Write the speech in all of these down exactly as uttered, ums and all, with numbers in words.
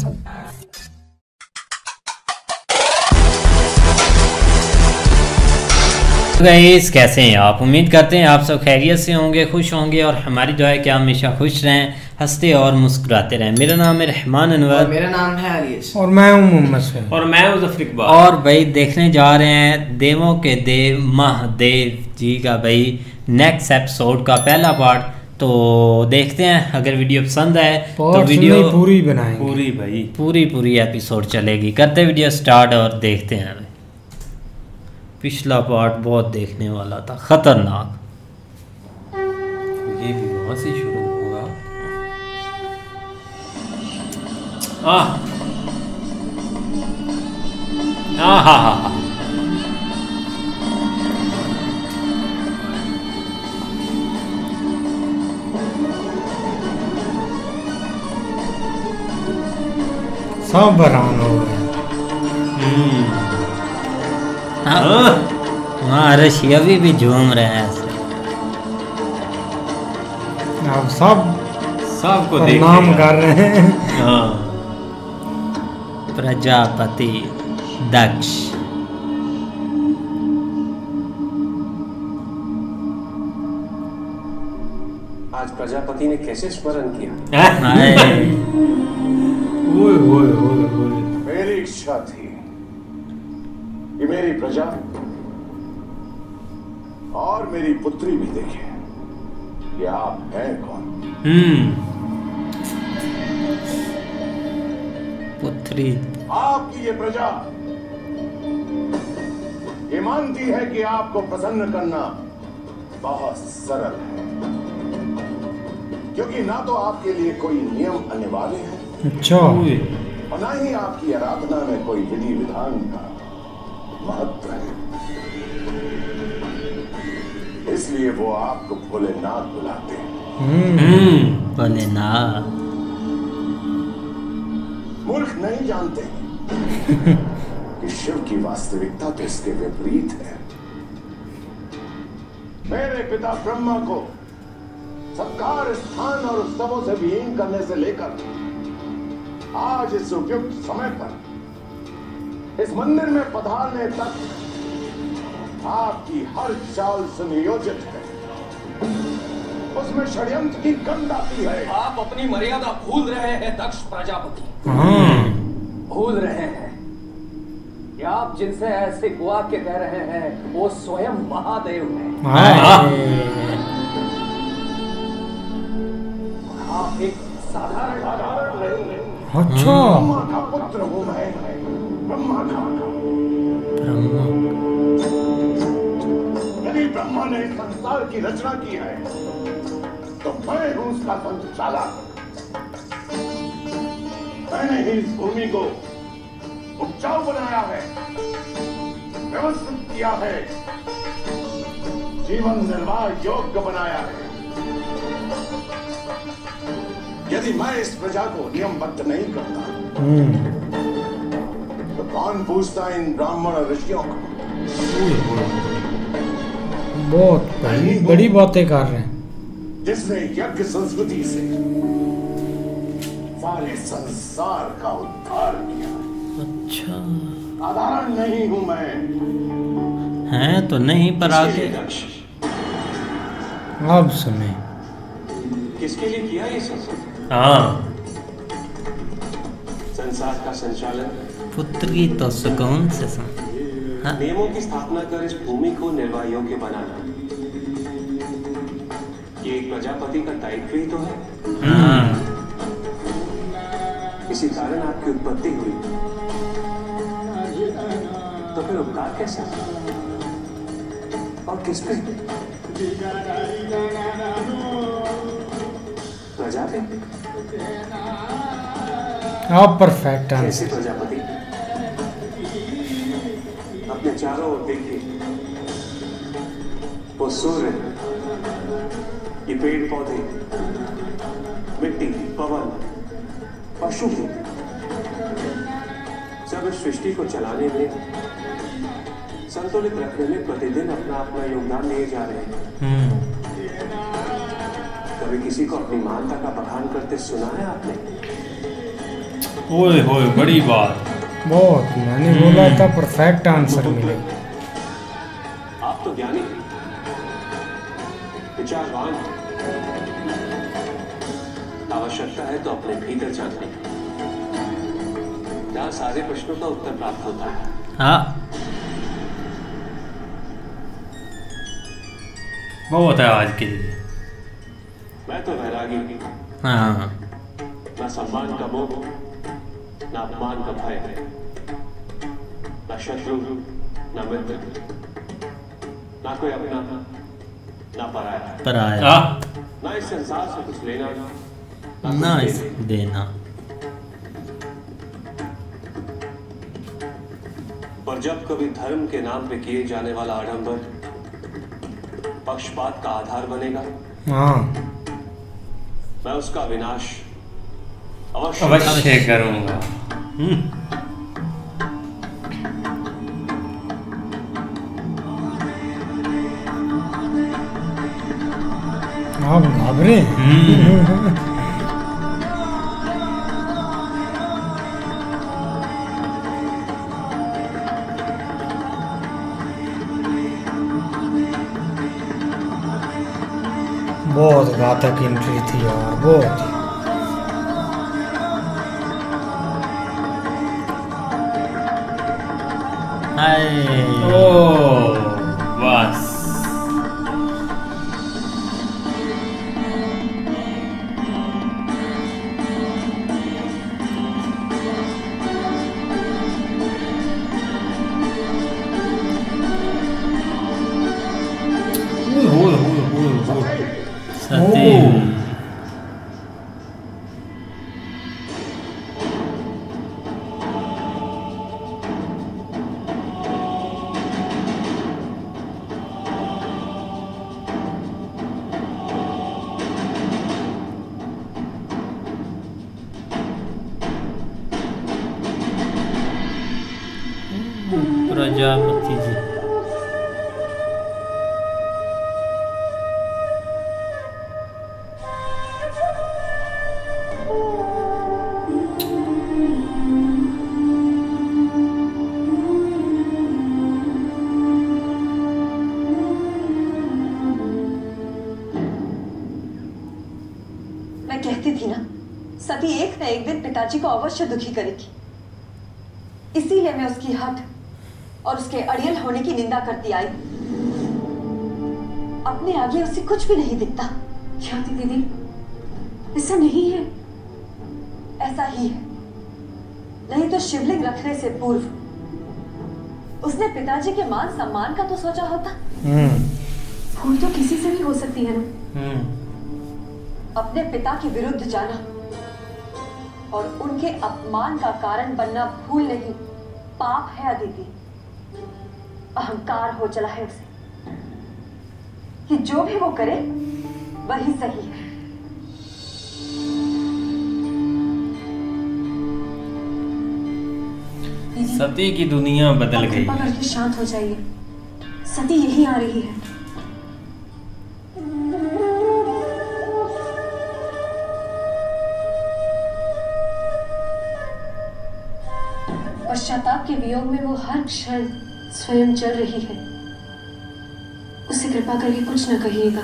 Guys कैसे हैं आप? उम्मीद करते हैं आप सब खैरियत से होंगे, खुश होंगे और हमारी दुआ है कि आप हमेशा खुश रहें, हंसते और मुस्कुराते रहें। मेरा नाम है रहमान अनवर, मेरा नाम है अलीस और मैं हूं मोहम्मद सैफ और मैं हूं ज़फर इकबाल। और भाई देखने जा रहे हैं देवों के देव महादेव जी का भाई नेक्स्ट एपिसोड का पहला पार्ट। तो देखते हैं, अगर वीडियो पसंद आए तो वीडियो पूरी बनाएंगे, पूरी भाई पूरी पूरी एपिसोड चलेगी। करते वीडियो स्टार्ट और देखते हैं। पिछला पार्ट बहुत देखने वाला था, खतरनाक। ये भी वहां से शुरू होगा। आह आह हा हा हा। सब बरान हो गए। हाँ रशिया भी, भी झूम रहे हैं ऐसे। अब सब सबको नाम कर रहे हैं। हाँ। प्रजापति दक्ष। आज प्रजापति ने कैसे स्मरण किया? ओए ओए ओए ओए। मेरी इच्छा थी कि मेरी प्रजा और मेरी पुत्री भी देखे कि आप हैं कौन। हम्म। पुत्री आपकी ये प्रजा ये मानती है कि आपको प्रसन्न करना बहुत सरल है, क्योंकि ना तो आपके लिए कोई नियम अनिवार्य है, अच्छा, और ना ही आपकी आराधना में कोई विधि विधान का महत्व है। इसलिए वो आपको भोलेनाथ बुलाते हैं। भोलेनाथ मूर्ख नहीं जानते कि शिव की वास्तविकता तो इसके विपरीत है। मेरे पिता ब्रह्मा को सत्कार, स्थान और उत्सवों से विहीन करने से लेकर आज इस उपयुक्त समय पर इस मंदिर में पधारने तक आपकी हर चाल सुनियोजित है, उसमें षड्यंत्र की गंध आती है। आप अपनी मर्यादा भूल रहे हैं दक्ष प्रजापति। भूल रहे हैं कि आप जिनसे ऐसे वाक्य कह रहे हैं वो स्वयं महादेव हैं। आप एक साधारण साधारण नहीं हैं। अच्छा, ब्रह्मा का पुत्र हूं मैं, ब्रह्मा का। यदि ब्रह्मा ने संसार की रचना की है तो मैं हूं उसका संचालक। मैंने ही इस भूमि को उपजाऊ बनाया है, व्यवस्थित किया है, जीवन निर्वाह योग्य बनाया है। यदि मैं इस प्रजा को नियमबद्ध नहीं करता तो कौन पूछता इन ब्राह्मण और ऋषियों को? बहुत बड़ी बड़ी बातें कर रहे हैं। जिसने यज्ञ संस्कृति से सारे संसार का उद्धार किया। अच्छा, साधारण नहीं हूं मैं। हैं तो नहीं, पर आगे अब सुने किसके लिए किया ये सब? हाँ। संसार का संचालन, पुत्री तो सुकून से सुन। हाँ? नियमों की स्थापना कर इस भूमि को निर्वाह योग्य बनाना, ये एक प्रजापति का दायित्व ही तो है। किसी कारण आपकी उत्पत्ति हुई तो फिर उपकार कैसे और किस पे? प्रजा पे। आप परफेक्ट हैं। कैसे प्रजापति? अपने चारों ओर देखिए, वो सूर्य, ये पेड़ पौधे, मिट्टी, पवन, पशु, सब इस सृष्टि को चलाने में, संतुलित रखने में प्रतिदिन अपना अपना योगदान दिए जा रहे हैं। कभी किसी को अपनी मानता का बखान करते सुना है आपने? ओए होए बड़ी बात। बहुत, मैंने बोला था परफेक्ट आंसर मिलेगा। आप तो ज्ञानी हैं, विचारवान हैं। आवश्यकता है तो अपने भीतर जानने की, जहाँ सारे प्रश्नों का उत्तर प्राप्त होता है। हाँ बहुत है आज के लिए। मैं तो वैरागी हूँ, हाँ न सम्मान का मोह, न अपमान का भय, न शत्रु, न मित्र, न कोई अपना, न पराया, पर आया आ, न इस संसार से कुछ लेना, ना इस देना। पर जब कभी धर्म के नाम पे किए जाने वाला आडंबर पक्षपात का आधार बनेगा, हाँ मैं उसका विनाश अवश्य अवश्य करूंगा। हम्म, आप घबरे हैं। बहुत घातक एंट्री थी यार, बहुत ही। हाय ओ बस ओए होए होए होए होए। सत्य। प्रजापति जी। मैं कहती थी ना, सती एक न एक दिन पिताजी को अवश्य दुखी करेगी। इसीलिए मैं उसकी हट और उसके अड़ियल होने की निंदा करती आई। अपने आगे उसे कुछ भी नहीं दिखता। ख्याति दीदी, ऐसा नहीं है। ऐसा ही है, नहीं तो शिवलिंग रखने से पूर्व उसने पिताजी के मान सम्मान का तो सोचा होता। भूल तो किसी से भी हो सकती है ना। अपने पिता के विरुद्ध जाना और उनके अपमान का कारण बनना भूल नहीं, पाप है अदिति। अहंकार हो चला है उसे कि जो भी वो करे वही सही है। सती की दुनिया बदल गई। कृपा करके शांत हो जाइए, सती यही आ रही है। पश्चाताप के वियोग में वो हर क्षण स्वयं चल रही है। उसे कृपा करके कुछ न कहिएगा।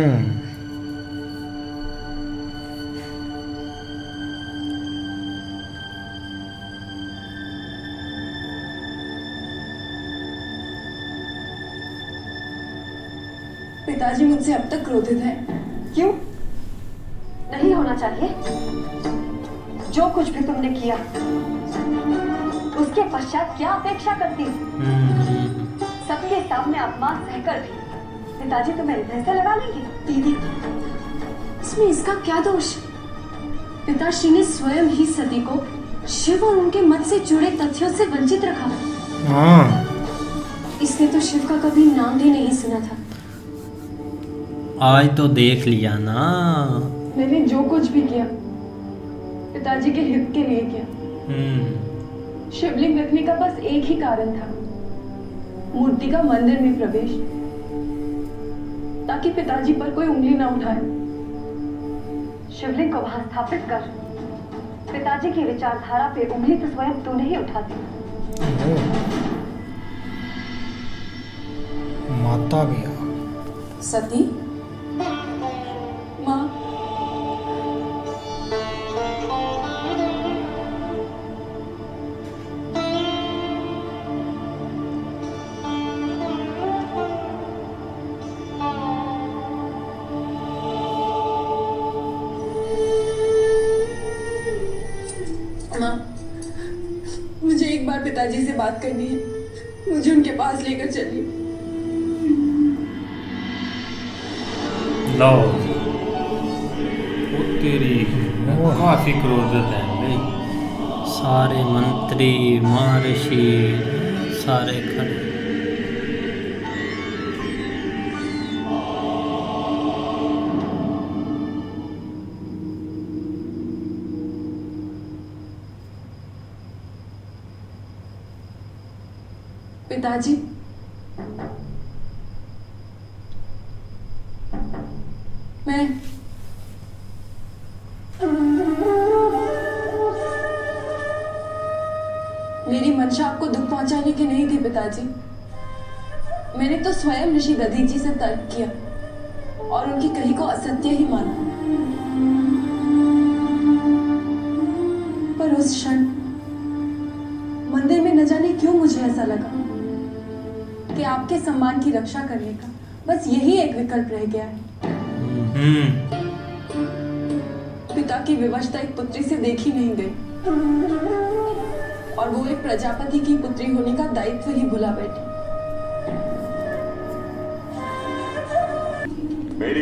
पिताजी मुझसे अब तक क्रोधित है। क्यों? नहीं होना चाहिए। जो कुछ भी तुमने किया उसके पश्चात क्या अपेक्षा करती? सबके सामने अपमान सहकर भी पिताजी तुम्हें हृदय से लगा लेंगे। दीदी, इसमें इसका क्या दोष? पिताश्री ने स्वयं ही सती को शिव और उनके मत से जुड़े तथ्यों से वंचित रखा। हाँ, इसने तो शिव का कभी नाम भी नहीं सुना था। आज तो देख लिया ना। मैंने जो कुछ भी किया पिताजी के हित के लिए किया। शिवलिंग रखने का बस एक ही कारण था, मूर्ति का मंदिर में प्रवेश, ताकि पिताजी पर कोई उंगली ना उठाए। शिवलिंग को वहां स्थापित कर पिताजी की विचारधारा पे उंगली तो स्वयं तूने ही उठा दी। माता भी आ सती माँ, माँ, मुझे एक बार पिताजी से बात करनी है, मुझे उनके पास लेकर चलिए। लो वो तेरी काफी क्रोधित है भाई। सारे मंत्री महर्षि सारे खड़े। पिताजी, मैं मेरी मंशा आपको दुख पहुंचाने की नहीं थी पिताजी। मैंने तो स्वयं ऋषि दधीची से तर्क किया और उनकी कही को असत्य ही माना। पर उस क्षण मंदिर में न जाने क्यों मुझे ऐसा लगा कि आपके सम्मान की रक्षा करने का बस यही एक विकल्प रह गया है। हम्म पिता की विवशता एक पुत्री से देखी नहीं गई और वो एक प्रजापति की पुत्री होने का दायित्व ही भुला बैठी। मेरी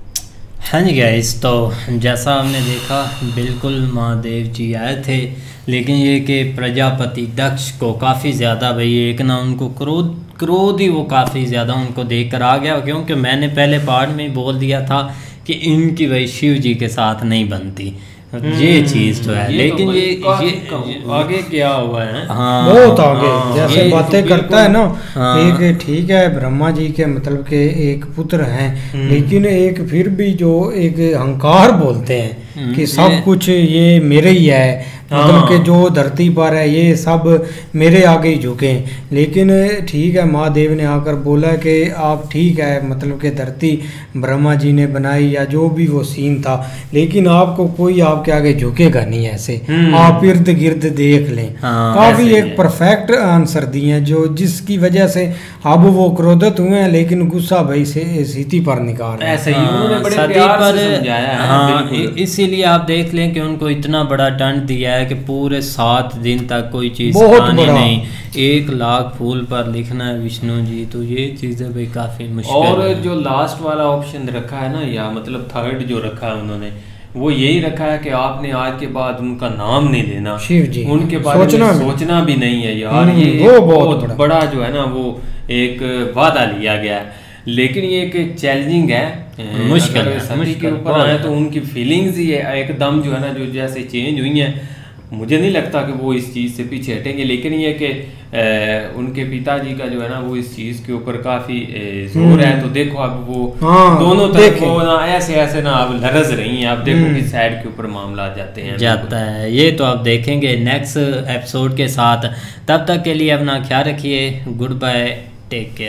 हाँ जी गाइस, तो जैसा हमने देखा बिल्कुल महादेव जी आए थे, लेकिन ये कि प्रजापति दक्ष को काफ़ी ज़्यादा भाई एक ना उनको क्रोध क्रोध ही वो काफ़ी ज़्यादा उनको देख कर आ गया, क्योंकि मैंने पहले पार्ट में ही बोल दिया था कि इनकी भाई शिव जी के साथ नहीं बनती ये चीज़ तो है। ये लेकिन तो ये काफी ये कम- आगे क्या हुआ है। हाँ बहुत आगे हाँ, जैसे ये बातें तो करता है ना। हाँ। एक ठीक है ब्रह्मा जी के मतलब के एक पुत्र हैं, लेकिन एक फिर भी जो एक अहंकार बोलते हैं कि सब ये- कुछ ये मेरे ही है, मतलब कि जो धरती पर है ये सब मेरे आगे ही झुके। लेकिन ठीक है महादेव ने आकर बोला कि आप ठीक है मतलब कि धरती ब्रह्मा जी ने बनाई या जो भी वो सीन था, लेकिन आपको कोई आपके आगे झुकेगा नहीं ऐसे, आप इर्द गिर्द देख लें। हाँ, काफी ऐसे एक ही है। परफेक्ट आंसर दिए हैं जो जिसकी वजह से अब वो क्रोधित हुए हैं, लेकिन गुस्सा भाई से सीती पर निकाल रहे हैं। ऐसे ही उन्होंने बड़े सती प्यार पर से समझाया है। हाँ, बिल्कुल। इ- इसीलिए आप देख लें कि उनको इतना बड़ा दंड दिया है कि पूरे सात दिन तक कोई चीज़ बहुत खानी बड़ा। नहीं, एक लाख फूल पर लिखना है विष्णु जी, तो ये चीज़ें भाई काफ़ी मुश्किल और है। जो लास्ट वाला ऑप्शन रखा है ना, या मतलब थर्ड जो रखा है उन्होंने, वो यही रखा है कि आपने आज के बाद उनका नाम नहीं लेना, शिव जी उनके बारे सोचना में भी। सोचना भी नहीं है यार। हम्म, ये वो एक बहुत बहुत बड़ा। बड़ा जो है ना वो एक वादा लिया गया है। लेकिन ये एक चैलेंजिंग है, मुश्किल अगर है, सती मुश्किल, के ऊपर बहुत आए है। तो उनकी फीलिंग्स ही है एकदम जो है ना, जो जैसे चेंज हुई हैं, मुझे नहीं लगता कि वो इस चीज़ से पीछे हटेंगे। लेकिन ये कि अ, उनके पिताजी का जो है ना वो इस चीज़ के ऊपर काफ़ी जोर है। तो देखो अब वो हाँ, दोनों तरफ देखें। वो ना ऐसे ऐसे ना अब लरज रही हैं। आप देखो कि साइड के ऊपर मामला आ जाते हैं। जाता है ये तो आप देखेंगे नेक्स्ट एपिसोड के साथ। तब तक के लिए अपना ख्याल रखिए। Good bye, take care.